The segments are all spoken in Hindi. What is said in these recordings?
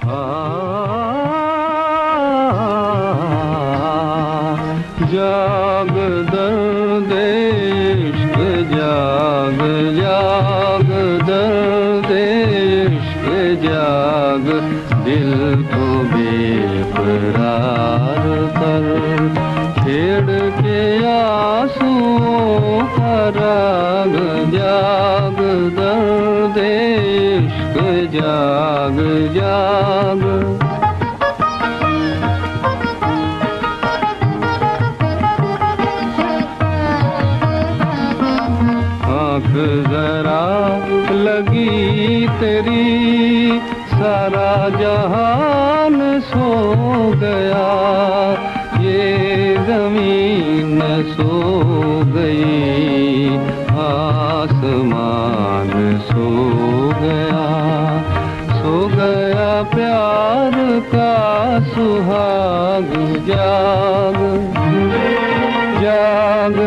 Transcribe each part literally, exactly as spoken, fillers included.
जाग दर्द इश्क जाग, जाग दर्द इश्क जाग, दिल को बेकरार कर, छेड़ के आंसुओं का राग, जाग दर्द इश्क जाग, जाग। आँख जरा लगी तेरी, सारा जहान सो गया, ये जमीन सो गई, आसमान सो गया, सो गया प्यार का सुहाग, जाग जाग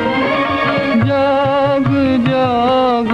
जाग जाग।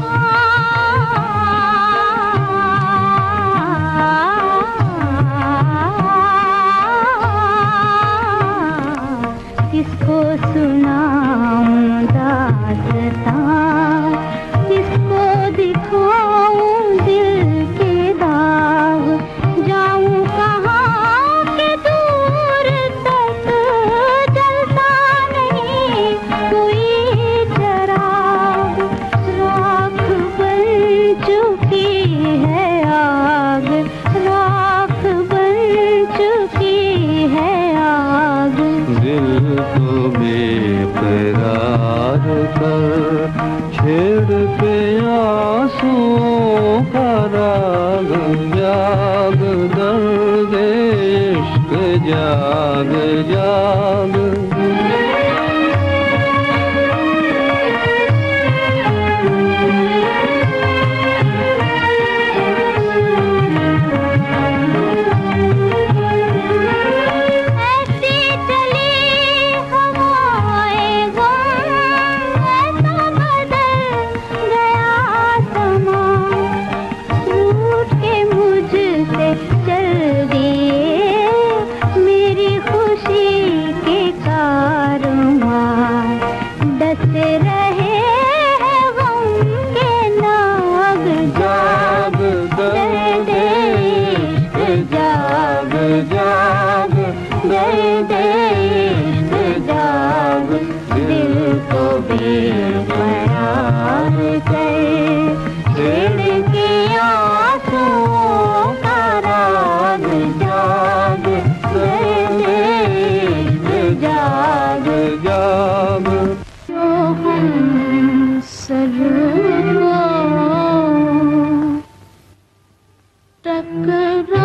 किसको सुनाऊं दास्तां, किसको दिखाऊं दिल के दाग, जाऊं कहाँ के दूर तक, जलता नहीं कोई चराग, राख बन चुकी है आग, राख बन चुकी है आग। दिल को बेकरार कर, छेड़ के आंसुओं का राग, जाग दर्द इश्क जाग, जाग। जाग दर्द इश्क जाग, दिल को बेकरार कर, छेड़ के आंसुओं का राग, जाग दर्द इश्क जाग, जाग। जो हम सर को टकरा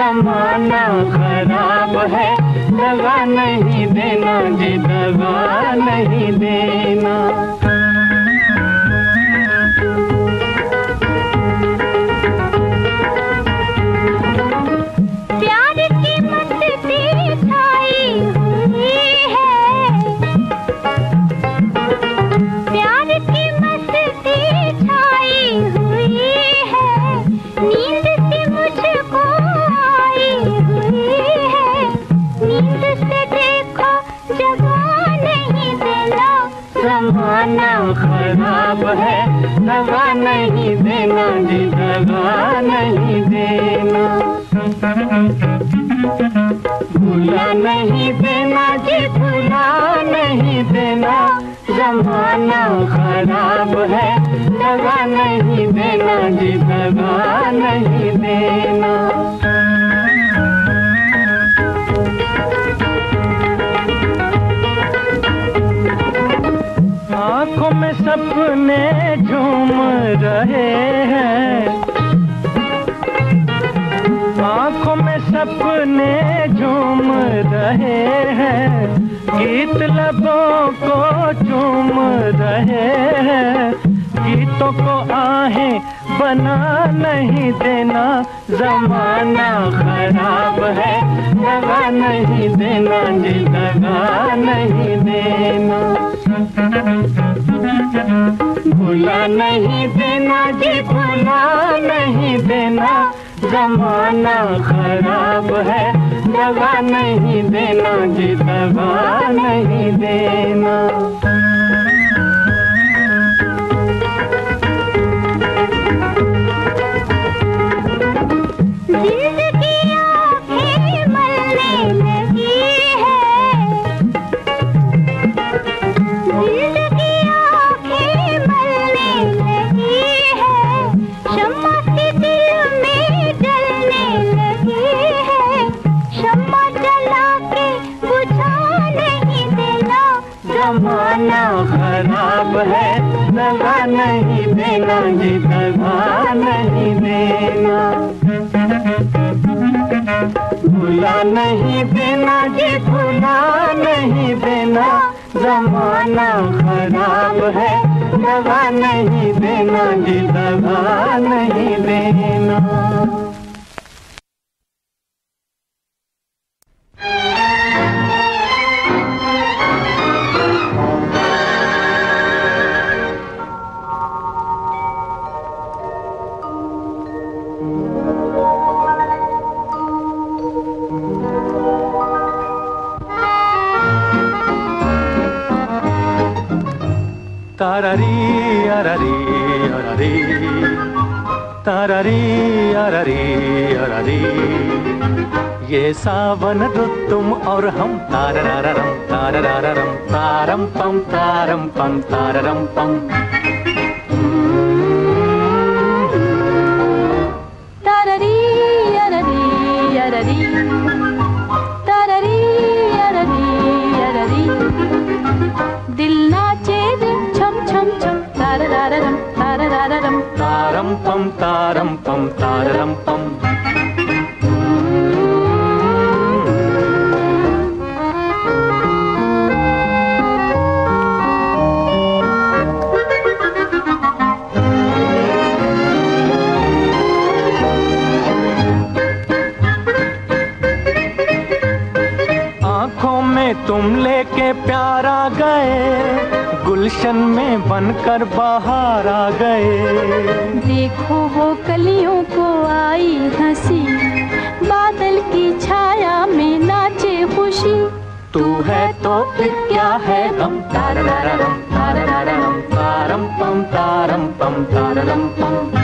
जमाना खराब है, दगा नहीं देना जी, दगा नहीं देना। जमाना खराब है, दगा नहीं देना जी, दगा नहीं देना। भूला नहीं देना जी, भूला नहीं देना। जमाना खराब है, दगा नहीं देना जी, दगा नहीं देना। आँखों में सपने झूम रहे हैं, आँखों में सपने झूम रहे हैं, गीत लबों को चूम रहे हैं, गीतों को आहें बना नहीं देना। जमाना खराब है, दगा नहीं देना जी, दगा नहीं देना। भूला नहीं देना जी, भूला नहीं देना। जमाना खराब है, दगा नहीं देना जी, दगा नहीं देना। जमाना खराब है, दगा नहीं देना जी, दगा नहीं देना। भूला नहीं देना जी, भूला नहीं देना। जमाना खराब है, दगा नहीं देना जी, दगा नहीं देना। तारारी अरारी अरारी, तारारी अरारी अरारी, ये सावन रुत तुम और हम, तारारारम तारारारम, तारम पम तारम पम ताररम पम। तारारी अरारी अरारी, तारारी अरारी अरारी, दिल नाचे रे छम छम छम, तारारारम तारारारम, तारम पम तारम पम ताररम पम। तुम लेके प्यार आ गए, गुलशन में बनकर बाहर आ गए। देखो वो कलियों को आई हंसी, बादल की छाया में नाचे खुशी। तू है तो फिर क्या है गम, तारारारम तारारारम, तारम पम तारम पम ताररम पम।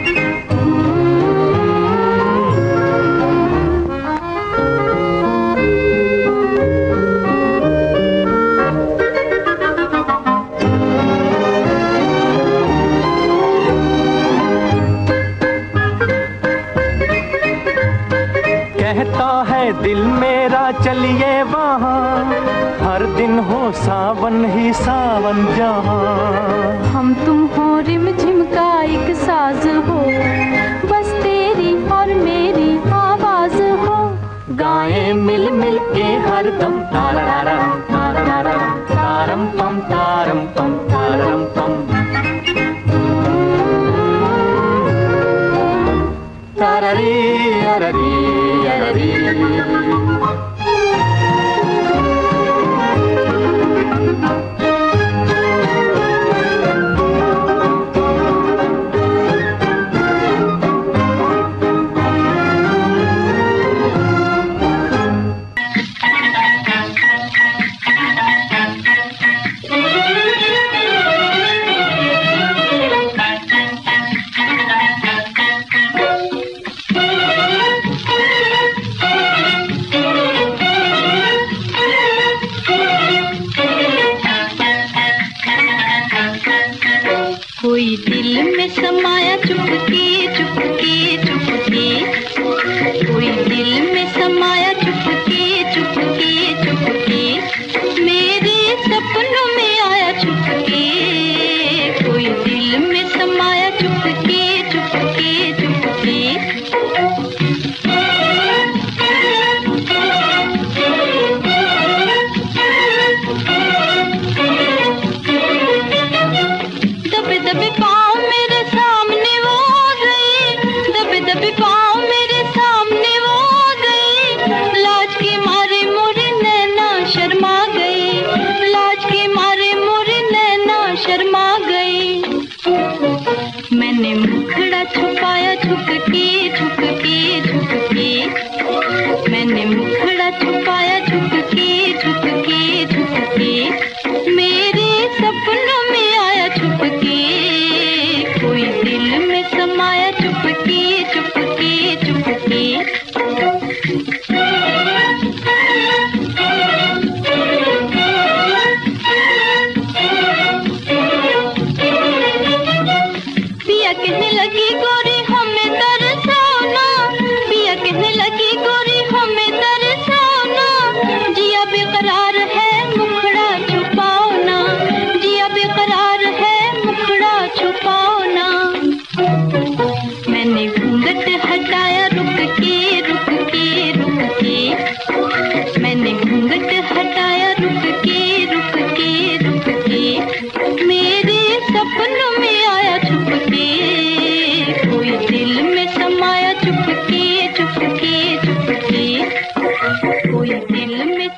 दिल मेरा चलिए वहाँ, हर दिन हो सावन ही सावन जहाँ। हम तुम हो रिम झिम का एक साज हो, बस तेरी और मेरी आवाज गाएं मिल मिल के हरदम तारारारम तारारारम तारम पम तारम पम तारम पम तारारी अररी अररी कोई दिल में समाया चुपके चुपके चुपके, कोई दिल में समाया चुपके चुपके चुपके, मेरे सपनों में आया छुपके। कोई दिल में समाया चुपके चुपके चुपके, दबे दबे पाँव मेरे सामने वो गई, दबे दबे पाँव मेरे सामने वो गई, लाज के मारे मोरे नैना शर्मा गई, लाज के मारे मोरे नैना शर्मा गई। मैंने मुखड़ा छुपाया छुपके छुपके छुपके, मैंने मुखड़ा छुपाया छुपके छुपके छुपके, मेरे सपनों में आया छुपके। कोई दिल में समाया चुपके चुपके चुपके, पिया कहने लगी गोरी हमें तरसाना, पिया कहने लगी गोरी हमें तरसाना, जिया बेकरार है मुखड़ा छुपाओ ना, जिया बेकरार है मुखड़ा छुपाओ ना। मैंने घूंघट हटाया रुक के रुक के रुक के, मैंने घूंघट हटाया रुक के रुक के रुक के, मेरे सपनों में आया छुपके। कोई दिल में समाया चुपके चुपके चुपके, कोई दिल में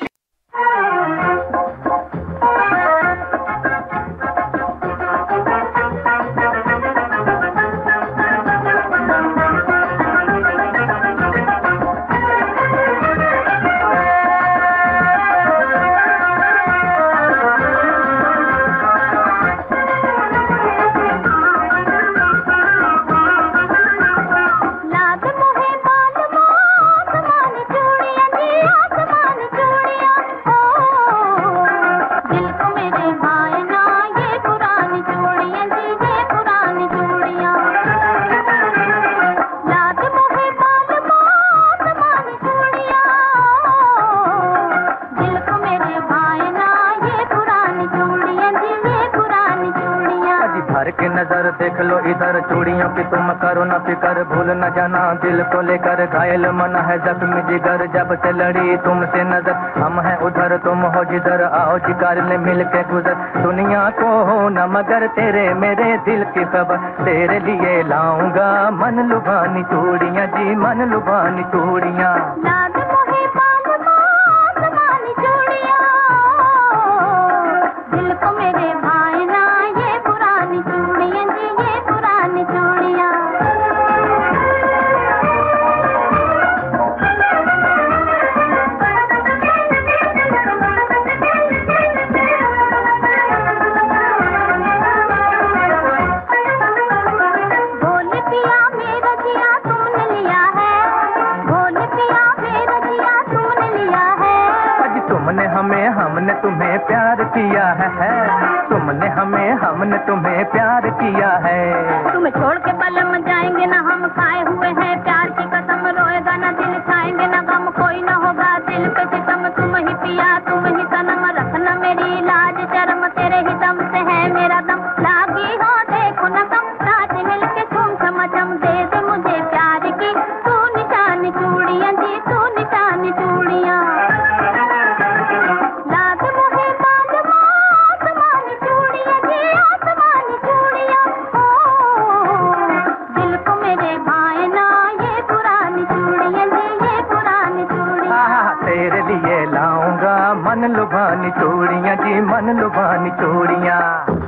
नजर देख लो इधर, चूड़ियों की तुम करो न फिकर, भूल न जाना दिल को लेकर, घायल मन है जख्मी जिगर, जब से लड़ी तुमसे नजर, हम हैं उधर तुम हो जिधर, आओ जिगर ले मिल के गुजर, दुनिया को हो न मगर तेरे मेरे दिल की खबर, तेरे लिए लाऊंगा मन लुभानी चूड़ियाँ जी, मन लुभानी चूड़ियाँ। हमने तुम्हें प्यार किया है, तुमने हमें हमने तुम्हें प्यार किया है। तुम्हें छोड़ के बलम जाएंगे ना हम, खाए हुए हैं प्यार की कसम, रोएगा ना दिल खाएंगे ना गम, कोई ना होगा दिल पे सितम, तुम ही पिया तुम ही सनम, रखना मेरी लाज शर्म, तेरे ही दम से है मेरा दम, लागी हो देखो न कम, साथ मिल के तुम समझम, दे दे मुझे प्यार की तू निशान चूड़ियाँ जी, तू निशान तेरे लिए लाऊंगा मन लुभानी चूड़ियां जी, मन लुभानी चूड़ियां।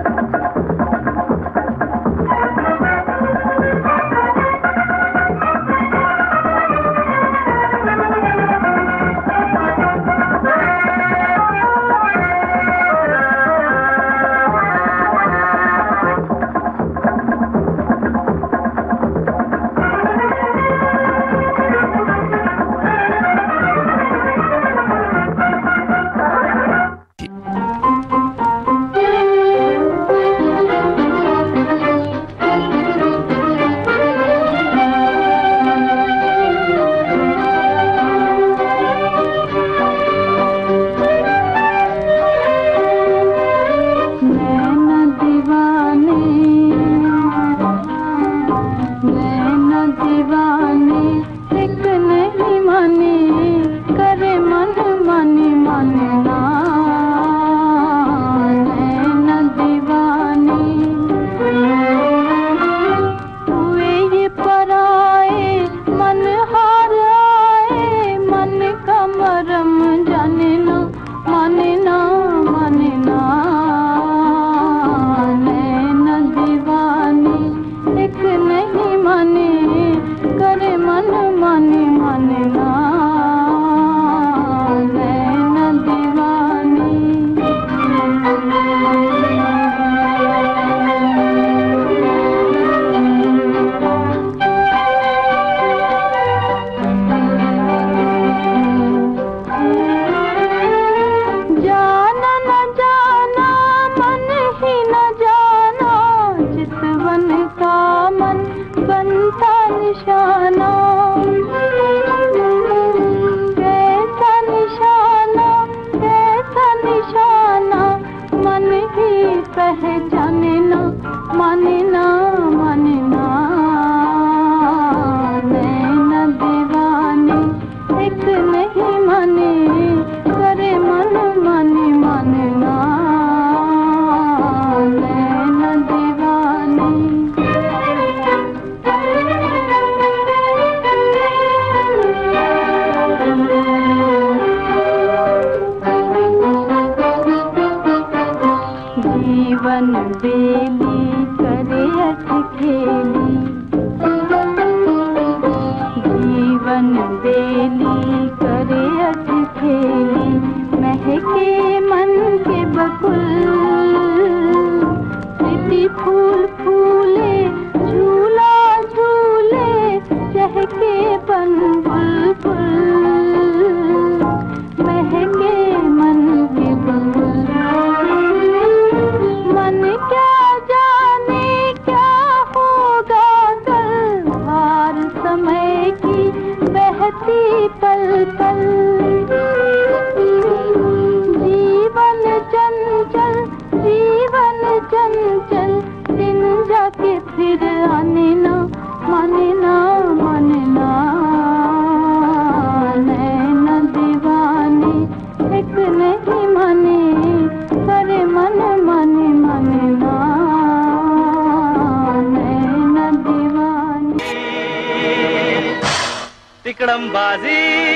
तिकड़मबाजी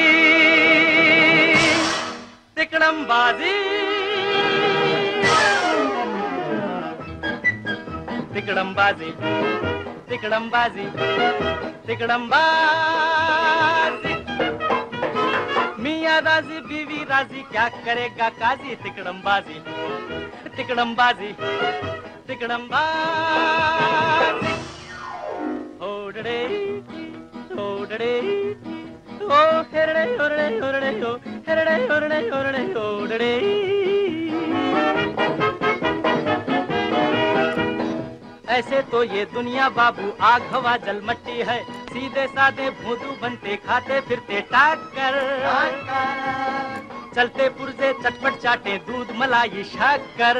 तिकड़मबाजी तिकड़मबाजी तिकड़मबाजी तिकड़मबाजी मियाँ राजी बीवी राजी क्या करेगा काजी। तिकड़मबाजी तिकड़मबाजी तिकड़मबाजी ओडड़े ओडड़े ओ हेरड़े ओरड़े ओरड़े ओ हेरड़े ओरड़े ओरड़े ओडड़े। ऐसे तो ये दुनिया बाबू आग हवा जल मट्टी है, सीधे साधे भोंदू बनते खाते फिरते टाकर, चलते पुरजे चटपट चाटे दूध मलाई शक्कर।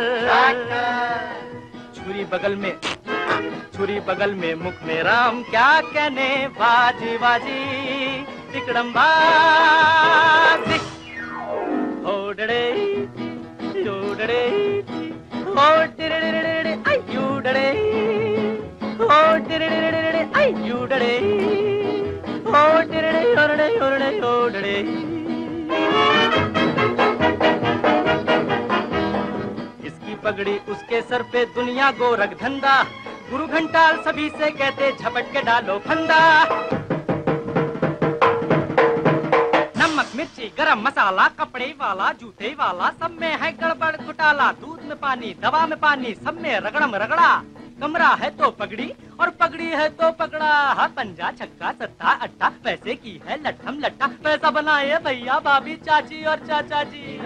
छुरी बगल में छुरी बगल में मुख में राम क्या कहने बाजी बाजी। तिकड़मबाजी ओडड़े ओडड़े ओ टिरड़े आयूडड़े ओ टिरड़े आयूडड़े ओ टिरड़े ओरड़े ओरड़े ओडड़े पगड़ी उसके सर पे दुनिया गोरख धंधा, गुरु घंटाल सभी से कहते झपट के डालो फंदा। नमक मिर्ची गरम मसाला, कपड़े वाला जूते वाला, सब में है गड़बड़ घोटाला। दूध में पानी दवा में पानी, सब में रगड़म रगड़ा। कमरा है तो पगड़ी और पगड़ी है तो पकड़ा। हाँ पंजा छक्का सत्ता अट्ठा, पैसे की है लट्ठम लट्ठा। पैसा बनाए भैया भाभी चाची और चाचा जी।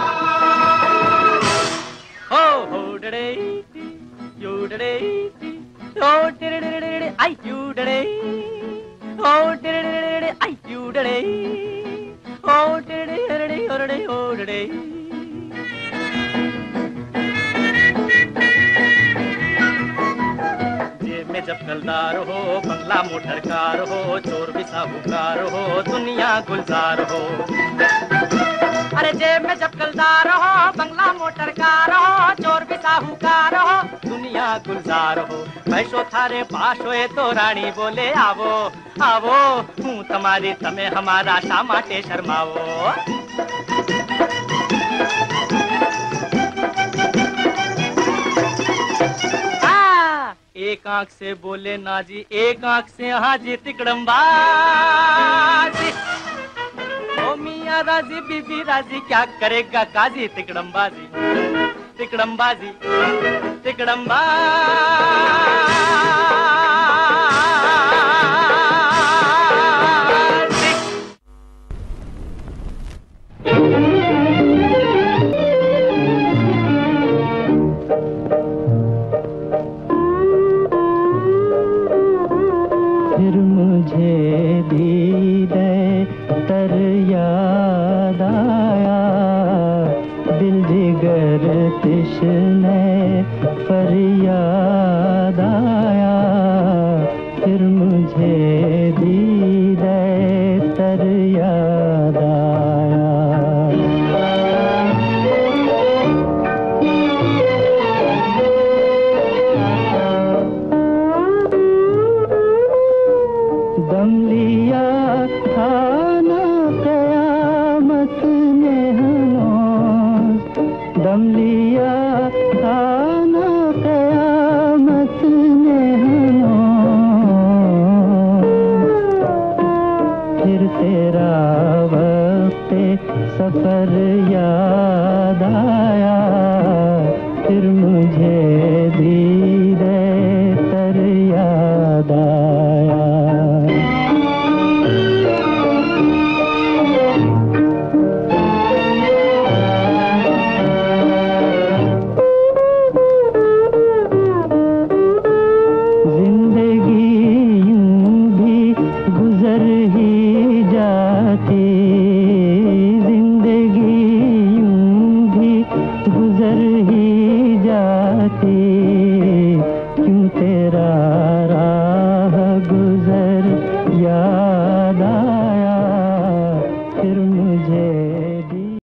हो हो डरे यू डरे ओ डरे आई यू डरे ओ डरे आई यू डरे ओ डरे डरे डरे ओ डरे। जेब में जब कलदार हो, बंगला मोटर कार हो, चोर भी साहूकार हो, दुनिया गुलजार हो। अरे जेब में जब कलदार हो, बंगला मोटर कार हो, चोर भी साहूकार हो, दुनिया गुलजार हो। पैसो थारे पास होए तो रानी बोले आवो आवो, हूँ तुम्हारी तमे हमारा शा माटे शर्मावो। एक आंख से बोले ना जी, एक आंख से हाँ जी तिकड़मबाजी। ओ मियाँ राजी बीबी राजी, क्या करेगा काजी। तिकड़मबाजी तिकड़मबाजी तिकड़मबाजी। फिर मुझे दीदे तर याद आया, दिल जिगर तिश्ने फरियाद आया। फिर मुझे दीदे तर याद आया। दम लिया था ना क़यामत ने हनूज़, दम लिया था ना क़यामत ने हनूज़। फिर तेरा वक़्ते सफ़र याद आया, फिर मुझे दीदे तर याद आया। क्यों तेरा राह गुजर याद आ